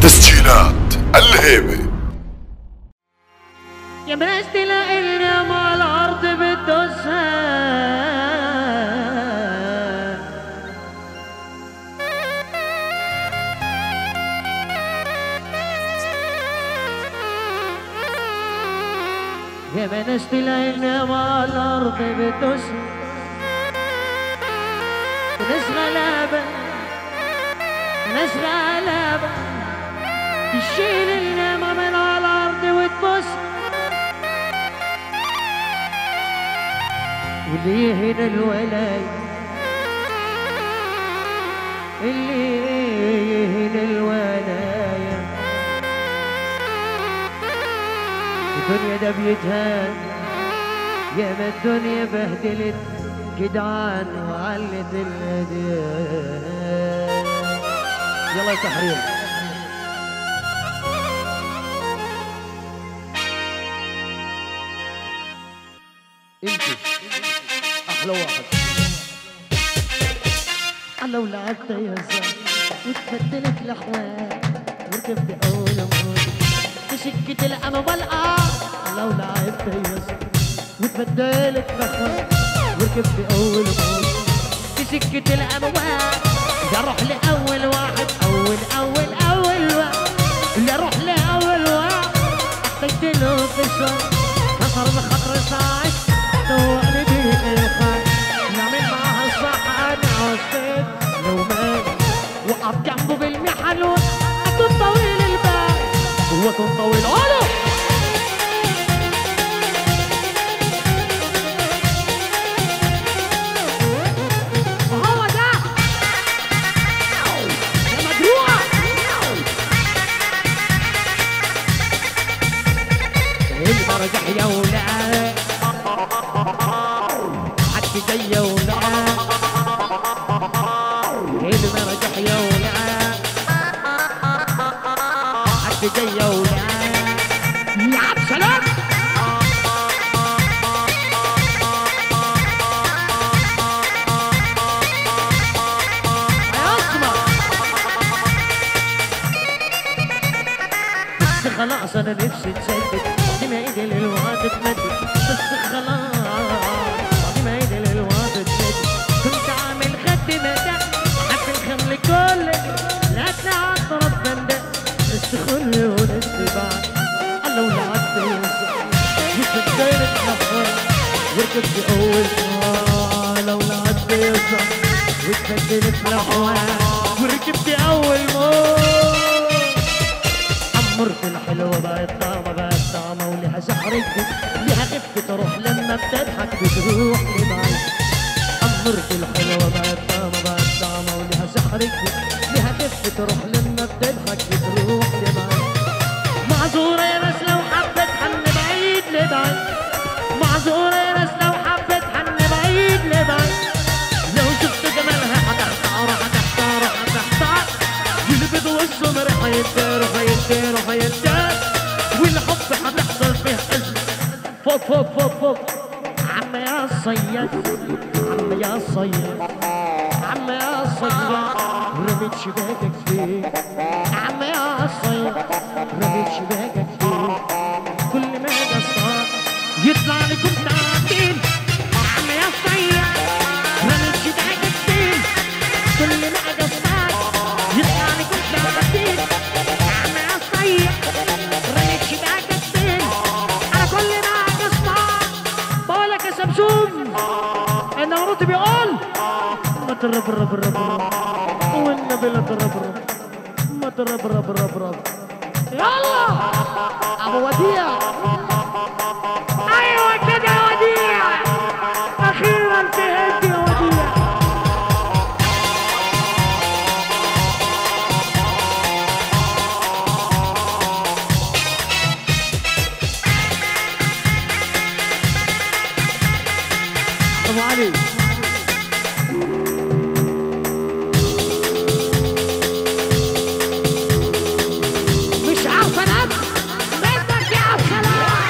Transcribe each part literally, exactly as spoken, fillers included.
تسجيلات الهيبة. يا بلاش تلاقينا مع الارض بتدوسها، يا بلاش تلاقينا مع الارض بتدوسها، ناس غلابة ناس غلابة تشيل النعمة من على الارض وتبص، واللي هنا الولاية اللي هنا الولاية الدنيا ده بيتهان، ياما الدنيا بهدلت جدعان وعلت الهديان. يلا يا تحرير. انت احلى واحد لو لعبت يا زلمه وتبدلت الاحوال وركبت اول موت في سكه الامل والقاع، لو لعبت يا زلمه وتبدلت الاحوال وركبت اول موت في سكه الاموال، بدي اروح لاول واحد اول اول اول واحد اللي اروح لاول واحد احتجت له قصه كسر بخاطر ساعد دوقني بيه الخير نعمل معاها الصح. انا عصيت لو مات وقف جنبه بالمحن اكون طويل البال هو كون طويل قولوا هو ده يا مجروح. المرجح يا ولاد حكي زي ولاد المرجح يا ولاد حكي زي ولاد يا عبد سلام. خلاص انا نفسي تسدد دي ما ايدي للوعد تمدد بس خلاص دي ما ايدي للوعد تمدد كنت عامل خد مدى حب الخمل كل لا تعطرت بندق استخل ونستبعد لو لعبت يوسف وتبدلت الاحوال وركبت اول موت لو لعبت يوسف وتبدلت الاحوال وركبت اول موت عمرت الحلوة بقت طعمة بقت طعمة وليها سحر جديد ليها خفة تروح لما بتضحك بتروح لبعيد. عمرت الحلوة بقت طعمة بقت طعمة وليها سحر جديد ليها خفة تروح لما بتضحك بتروح لبعيد. معذورة يا ناس لو حبت حن بعيد لبعيد، معذورة يا ناس لو حبت حن بعيد لبعيد، لو شفت جمالها هتحتار هتحتار هتحتار البيض والسمر هيدار هيدار هيدار والحب هتحصل فيه قلب فوق فوق فوق فوق. عم يا صياد عم يا صياد عم يا صياد رميت شباكك فين عم يا صياد رميت شباكك فين كل ما اجي اصطاد يطلع لي كنت عارفين عم يا صياد رميت شباكك فين كل ما اجي اصطاد يطلع لي كنت عارفين عم يا صياد رميت شباكك فين انا كل ما اجي اصطاد بقولك يا سمسوم ان مراتي بيقول ما ترب رب رب رب والنبي لا ترب رب ما ترب رب رب رب. يلا ابو وديع ايوه كده يا وديع اخيرا فهمت يا وديع. ابو علي مش عارفه انام بدك يا عبد السلام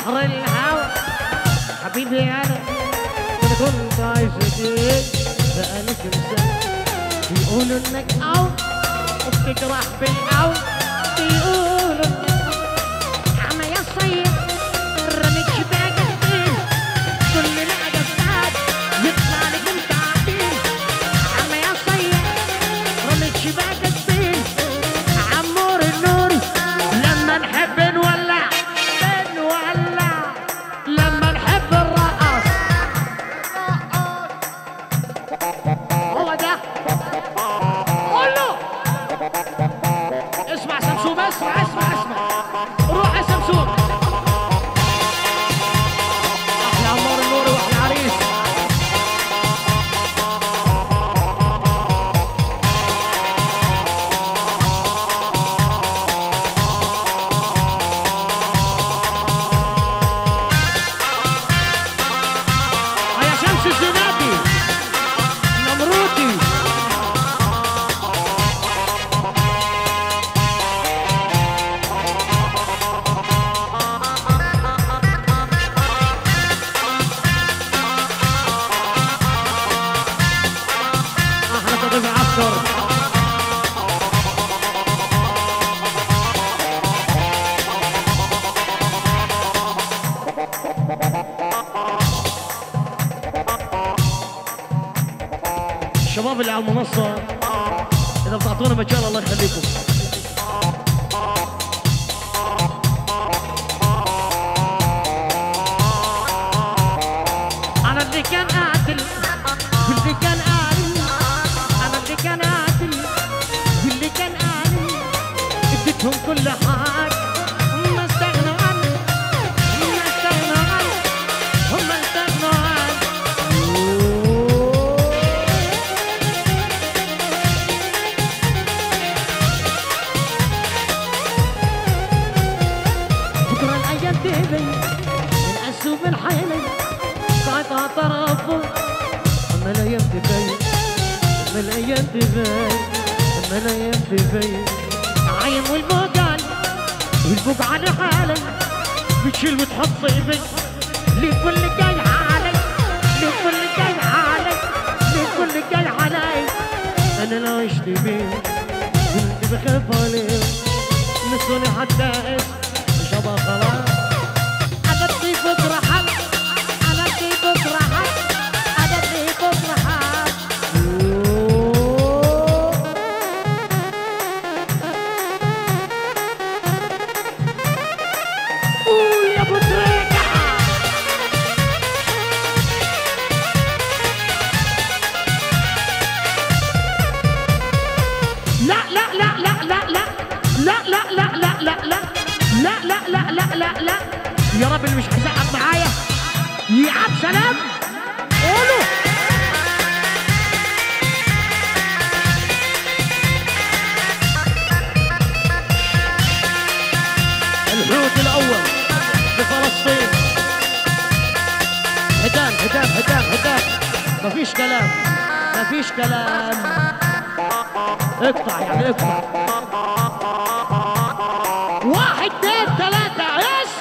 بحر الهوى حبيبي انا انا كنت عايز اديك بقالك انسان بيقولوا انك او وبتجرح بالاو بيقولوا انك عم يا صيد رميت شباكك فين كل ما اجساد يطلع لك انت عديل عم يا صيد رميت شباكك فين عمور النور لما نحب نولع نولع لما نحب الرقص هو ده قوله اسمع سمسوم اسمع اسمع اسمع روح يا سمسوم احلى عمار النور واحلى عريس يا شمس الزناتي نمروتي احلى تضيف عسكر الشباب اللي على المنصة إذا بتعطونا مجال الله يخليكم. أنا اللي كان قاتل واللي كان قاتل أنا اللي كان قاتل واللي كان قاتل اديتهم كل حاجة هم استغنوا عني هم استغنوا عني هم استغنوا عني بكرة الأيام تهبي من أسوب الحيلة ساعتها طرفه أما الأيام تبين أما الأيام تبين أما الأيام تبين عايم والبوقان والبوق على حالي بتشيل وتحط صيبي لكل جاي علي لكل جاي علي لكل جاي علي أنا لو عشت بيه كنت بخاف عليه نسوني حتى اسم شباب خلاص أنا بدي بكرة حق أنا بدي بكرة حق أنا بدي بكرة حق قول يا أبو تريكة لا لا لا لا لا لا لا لا لا لا لا لا لا لا لا لا لا لا يا رب اللي مش هيزعق معايا يعب سلام قولوا الحوت الاول بفلسطين هدان هدان هدان هدان مفيش كلام مفيش كلام اقطع يعني اقطع واحد اثنين ثلاثة يس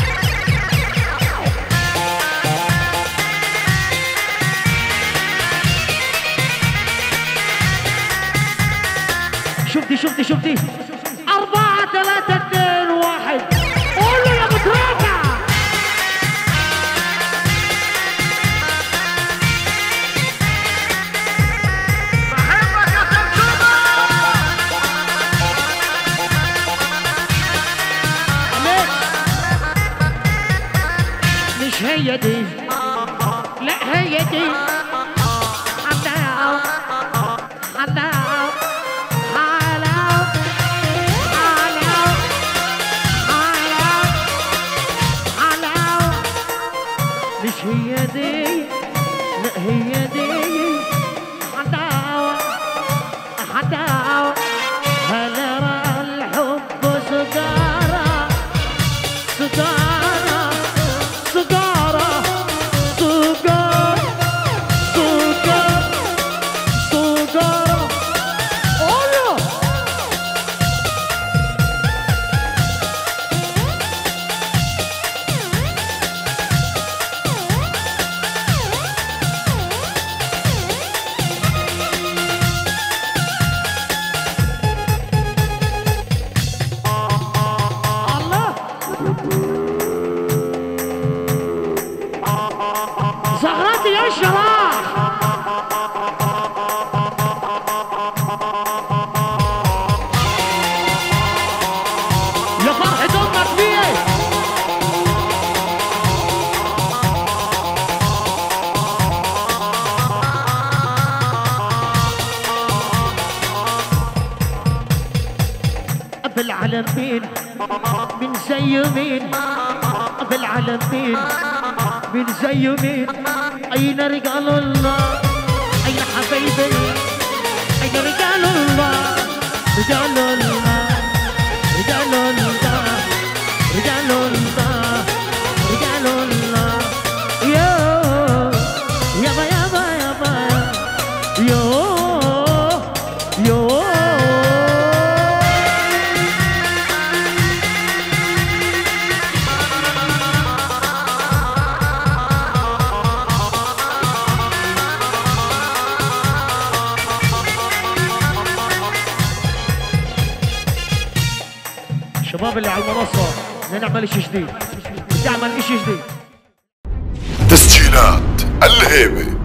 شفتي شفتي شفتي أربعة ثلاثة اثنين واحد قولوا يا أبو تريكة بحبك يا سمسومة مش هي دي لا هي دي حلاوة حلاوة حلاوة حلاوة بالعالمين من زي مين بالعالمين من زي مين أين رجال الله أين حبايبي أين رجال الله رجال الله رجال الله رجال الله رجال الله يا يابا يابا يابا يو يو الشباب اللي على المنصة بدنا نعمل اشي جديد بدي اعمل اشي جديد. تسجيلات الهيبة.